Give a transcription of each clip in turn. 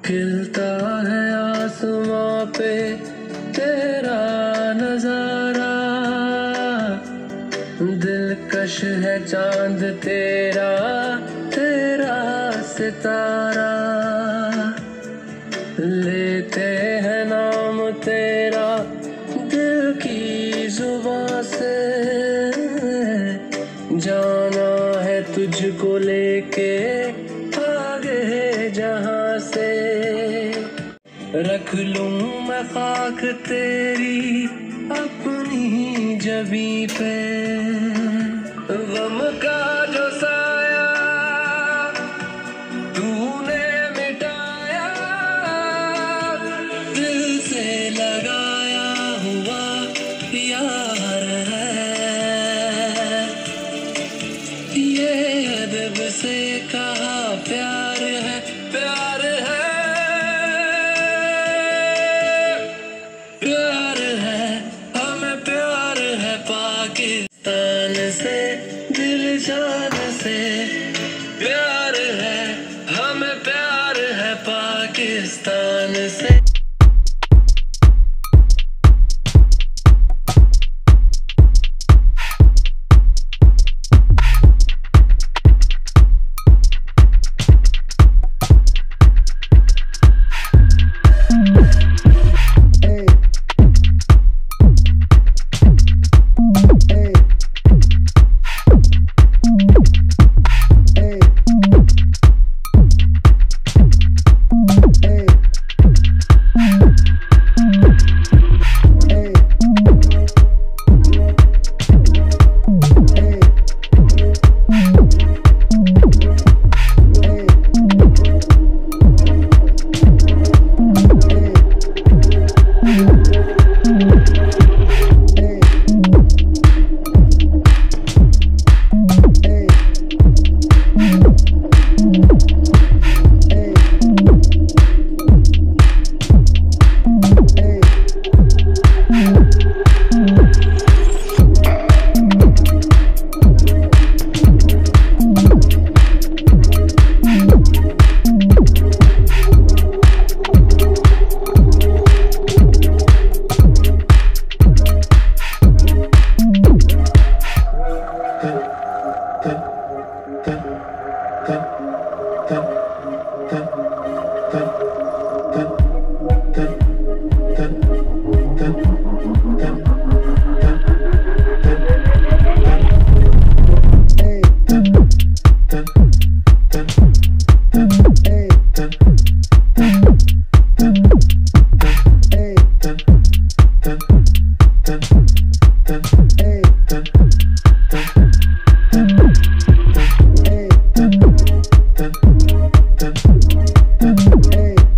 खिलता है आसमां पे तेरा नजारा, दिलकश है चांद तेरा, तेरा सितारा। लेते हैं नाम तेरा दिल की जुबां से, जाना है तुझको लेके आगे जहां से। रख लूं मैं खाक तेरी अपनी जबी पे, गम का जो साया तूने मिटाया, दिल से लगाया हुआ यार है। ये अदब से कहा प्यार है, प्यार है, प्यार है, हमें प्यार है पाकिस्तान से, दिल जान से। प्यार है, हमें प्यार है पाकिस्तान से। Hey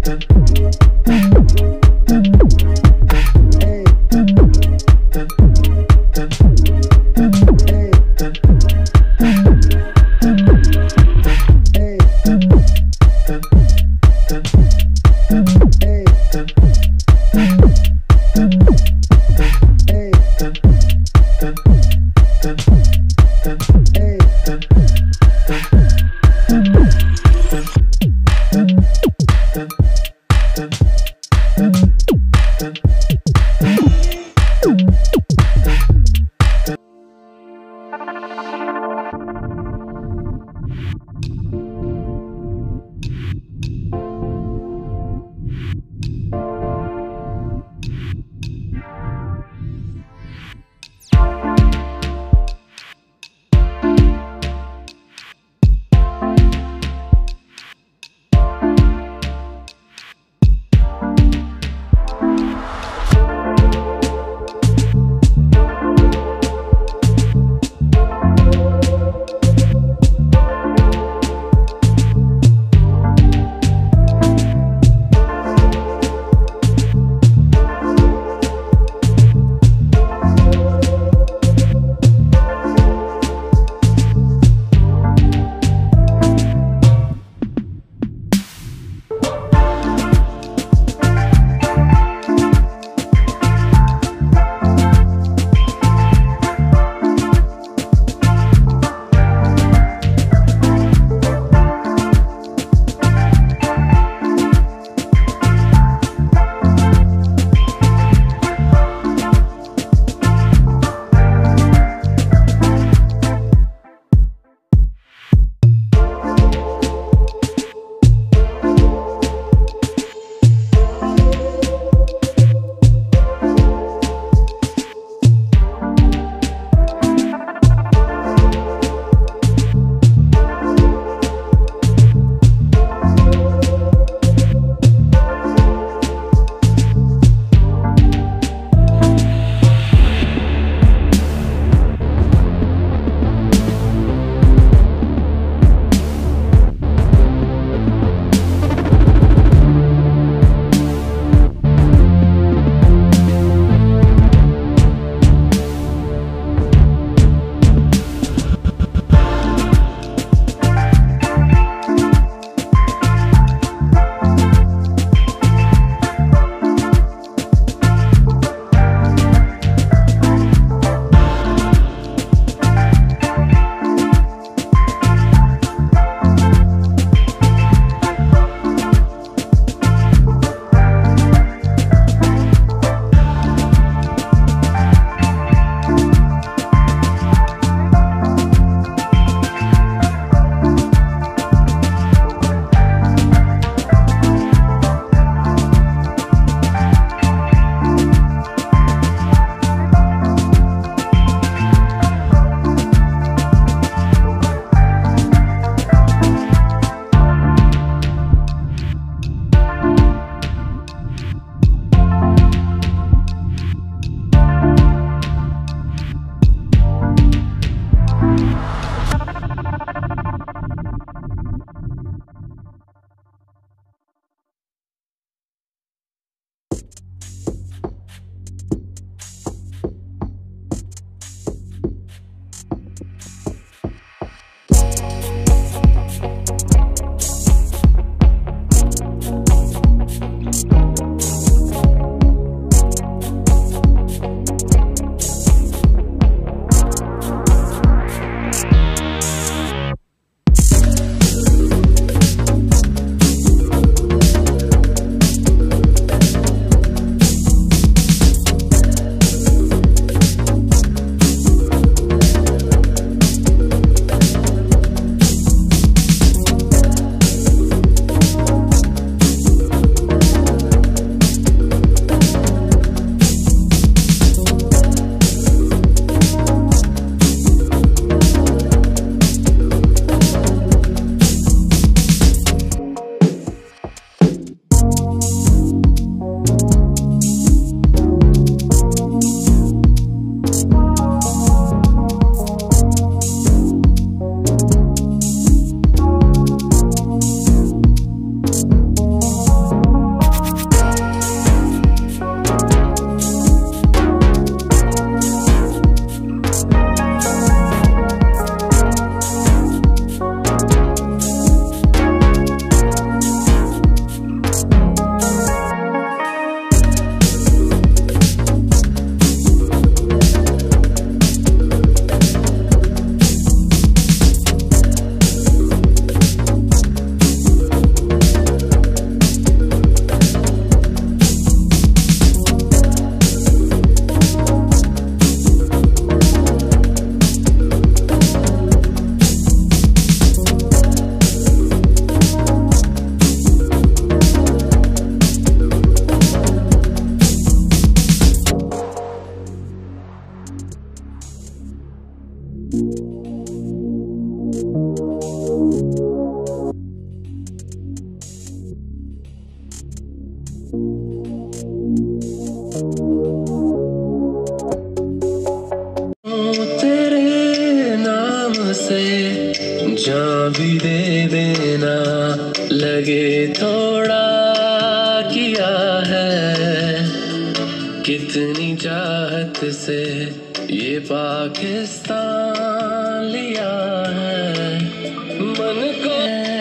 ना लगे थोड़ा किया है, कितनी चाहत से ये पाकिस्तान लिया है। मन को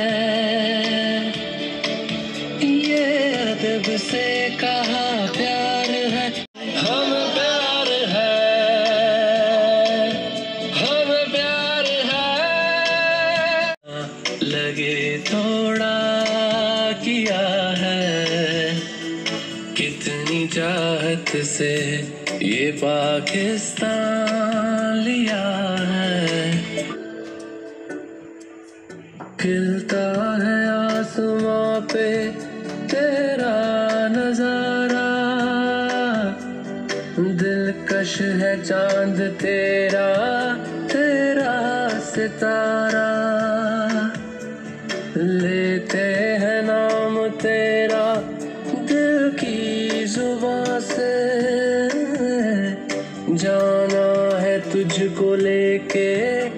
ये अदब से कहा प्यार है, हम प्यार है, हम प्यार है। लगे थोड़ा किया है, कितनी चाहत से ये पाकिस्तान लिया है। खिलता है आसमां पे तेरा नजारा, दिलकश है चांद तेरा, तेरा सितारा। लेते हैं नाम तेरा दिल की जुबां से, जाना है तुझको लेके